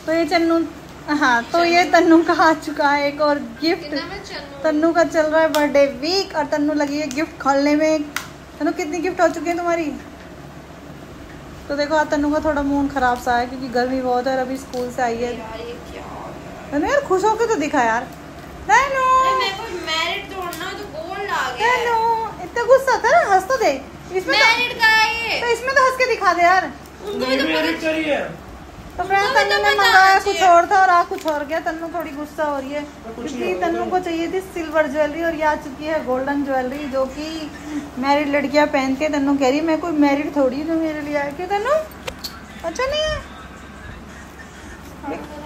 तो ये चन्नू, हाँ तो ये तन्नू का आ चुका है एक और गिफ्ट। तन्नू का चल रहा है बर्थडे वीक और तन्नू लगी है गिफ्ट खोलने में। तन्नू कितनी गिफ्ट हो चुकी है तुम्हारी? तो देखो आज तन्नू का थोड़ा मूड खराब सा है क्योंकि गर्मी बहुत है और अभी स्कूल से आई है। तन्नू यार खुश होकर तो दिखा यार। तन्नू इतना गुस्सा था ना, हंस तो दे। इसमें तो इसमें तो हंस के दिखा दे यार। तो फ्रेंड्स तन्नू ने मंगाया कुछ और था और आ कुछ और गया। तन्नू थोड़ी गुस्सा हो रही है क्योंकि तन्नू को चाहिए थी सिल्वर ज्वेलरी और ये आ चुकी है गोल्डन ज्वेलरी जो कि मैरिड लड़कियां पहनती है। तन्नू कह रही है मैं कोई मैरिड थोड़ी जो मेरे लिए आया। क्यों तन्नू अच्छा नहीं है?